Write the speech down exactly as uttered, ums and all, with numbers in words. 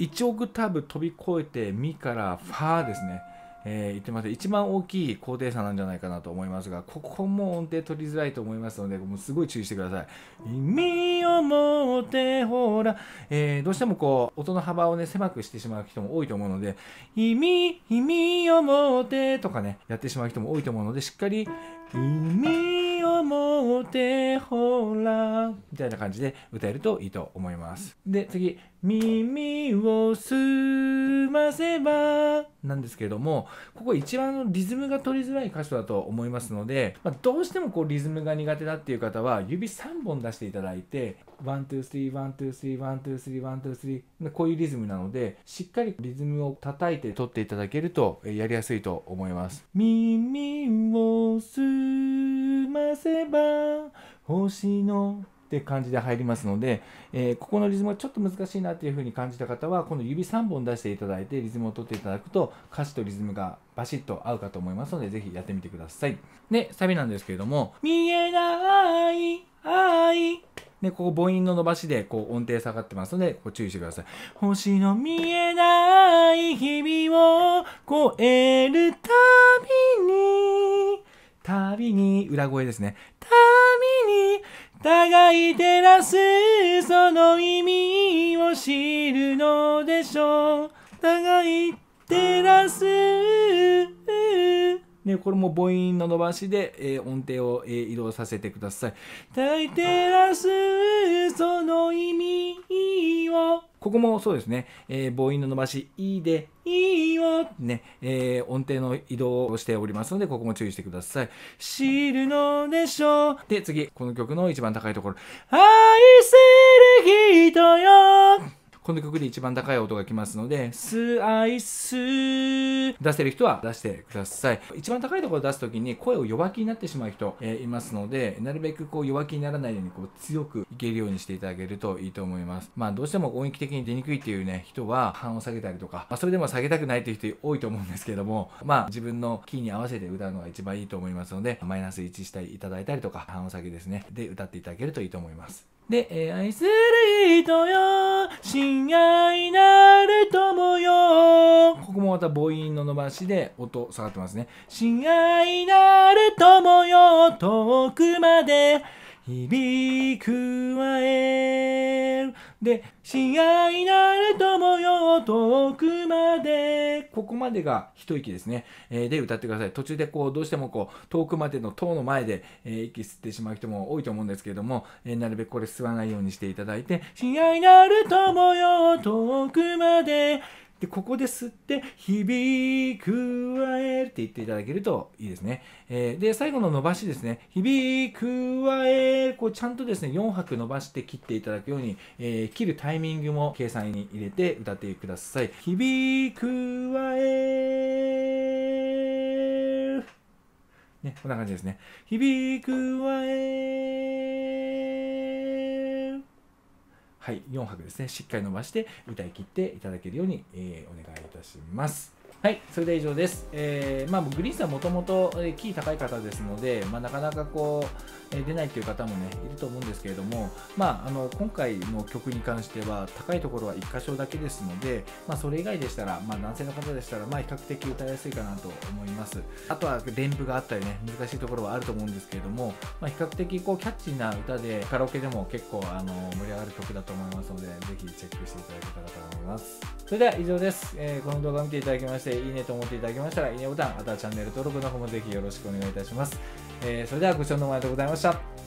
いちオクターブ飛び越えてミからファーですね。えー、言ってます。一番大きい高低差なんじゃないかなと思いますが、ここも音程取りづらいと思いますので、もうすごい注意してください。耳を持ってほら、えー、どうしてもこう音の幅をね狭くしてしまう人も多いと思うので、耳、耳を持ってとかねやってしまう人も多いと思うので、しっかり耳を持ってほらみたいな感じで歌えるといいと思います。で次、耳を澄ませばなんですけれども、ここ一番リズムが取りづらい箇所だと思いますので、まあ、どうしてもこうリズムが苦手だっていう方は指さんぼん出していただいて、ワン、ツー、スリー、ワン、ツー、スリー、ワン、ツー、スリー、ワン、ツー、スリー、こういうリズムなので、しっかりリズムを叩いて取っていただけるとやりやすいと思います。耳を澄ませば星のって感じで入りますので、えー、ここのリズムがちょっと難しいなっていう風に感じた方は、この指さんぼん出していただいてリズムを取っていただくと歌詞とリズムがバシッと合うかと思いますので、ぜひやってみてください。でサビなんですけれども、見えない愛で、ここ母音の伸ばしでこう音程下がってますので、ここ注意してください。星の見えない日々を越えるたびに、たびに裏声ですね。たびに互い照らすその意味を知るのでしょう。互い照らす。ね、これも母音の伸ばしで、えー、音程を、えー、移動させてください。互い照らすその意味を。ここもそうですね、えー、母音の伸ばし、いで、いいよ、ね、えー、音程の移動をしておりますので、ここも注意してください。知るのでしょう。で、次、この曲の一番高いところ。愛する人よ。この曲で一番高い音が来ますので、スアイス出せる人は出してください。一番高いところを出すときに声を弱気になってしまう人、えー、いますので、なるべくこう弱気にならないようにこう強くいけるようにしていただけるといいと思います。まあどうしても音域的に出にくいっていうね人は半音下げたりとか、まあ、それでも下げたくないという人多いと思うんですけども、まあ自分のキーに合わせて歌うのが一番いいと思いますので、マイナスいちしていただいたりとか、半音下げですねで歌っていただけるといいと思います。で、えー、愛する人よ、親愛なる友よ。ここもまた母音の伸ばしで音下がってますね。親愛なる友よ、遠くまで響くわえる。で、親愛なる友よ、遠くまで。ここまでが一息ですね。えー、で、歌ってください。途中でこう、どうしてもこう、遠くまでの遠の前で、えー、息吸ってしまう人も多いと思うんですけれども、えー、なるべくこれ吸わないようにしていただいて、親愛なる友よ、遠くまで。で、ここで吸って、響くわえるって言っていただけるといいですね。えー、で、最後の伸ばしですね。響くわえる。こう、ちゃんとですね、よん拍伸ばして切っていただくように、えー、切るタイミングも計算に入れて歌ってください。響くわえる。ね、こんな感じですね。響くわえる。はい、よん拍ですね。しっかり伸ばして歌い切っていただけるように、えー、お願いいたします。はい、それでは以上です。えー、まあ、グリーンさんもともとキー高い方ですので、まあ、なかなかこう、えー、出ないという方もね、いると思うんですけれども、まあ、あの、今回の曲に関しては、高いところはいっ箇所だけですので、まあ、それ以外でしたら、まあ、男性の方でしたら、まあ、比較的歌いやすいかなと思います。あとは、連符があったりね、難しいところはあると思うんですけれども、まあ、比較的こう、キャッチーな歌で、カラオケでも結構、あの、盛り上がる曲だと思いますので、ぜひチェックしていただけたらと思います。それでは以上です。えー、この動画を見ていただきまして、いいねと思っていただけましたら、いいねボタン、あとはチャンネル登録の方もぜひよろしくお願いいたします。えー、それではご視聴どうもありがとうございました。